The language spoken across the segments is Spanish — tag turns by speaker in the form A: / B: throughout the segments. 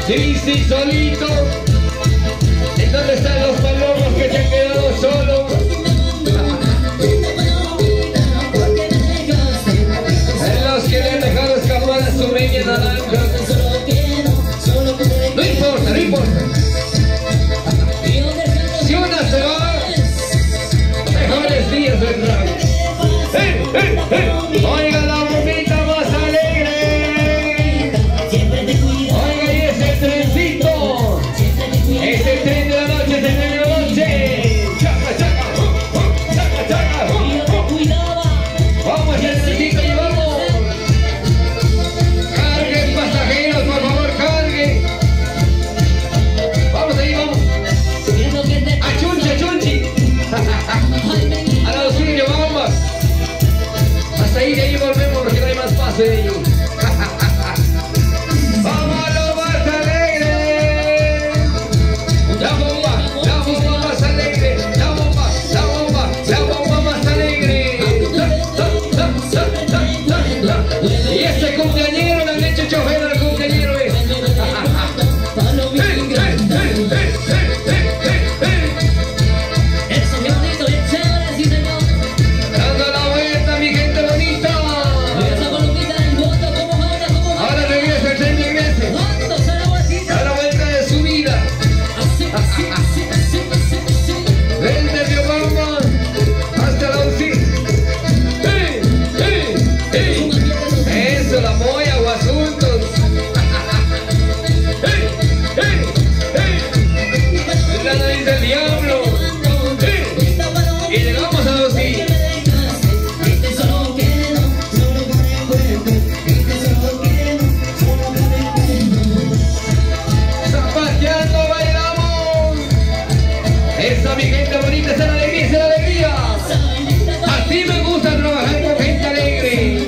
A: Sí, sí, solito. ¿En dónde están los palomos que se han quedado solos? En los que le han dejado escapar a su media naranja. No importa, no importa. Si una se va, mejores días vendrán. Oiga la bombita más alegre. Oiga, y ese trencito. Ese tren de la noche, ese tren de la noche. Chaca, chaca, chaca, chaca. Vamos, el trencito, y vamos. Carguen, pasajeros, por favor, carguen. Vamos ahí, vamos. A chunchi, a chunchi. A la auxilio, vamos. Hasta ahí, de ahí volvemos porque no hay más paso de ellos. ¡Vamos a lo más alegre! La bomba más alegre. La bomba más alegre. Y este cumpleañero le han hecho chofer al cumpleañero. Dando la vuelta, mi gente bonita. Ahora regresa el tren, regrese. A la vuelta de su vida. Vente de Obama hasta la UCI. Eso, la moya o asuntos. La nariz del diablo. Y llegamos a la UCI. Zapateando bailamos. Esa, mi gente bonita, esa es la alegría, esa es la alegría. Así me gusta trabajar con gente alegre.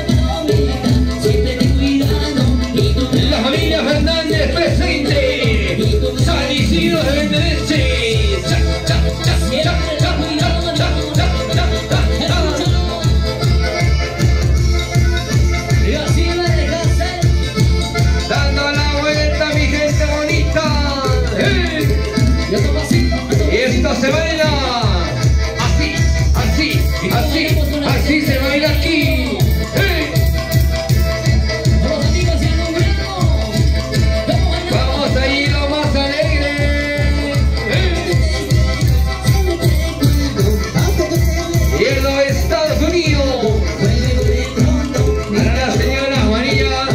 A: La familia Fernández presente. San Isidro de Bendereche. Cha, cha, cha, cha, cha, cha, cha, cha, cha, cha. Y así me dejaste. Dando la vuelta, mi gente bonita. Y esto se baila. Así, así, así, así se baila aquí. Vamos a ir lo más alegre. Y en los Estados Unidos. Para la señora Juanilla.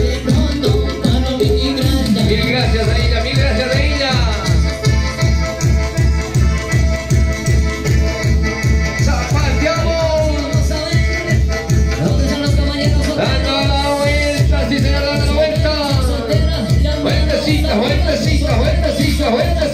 A: Mil gracias a ella, mil gracias a ella. Zapateamos. Dando la vuelta, sí señor, dando la vuelta. Vueltecita, vueltecita, vueltecita, vueltecita.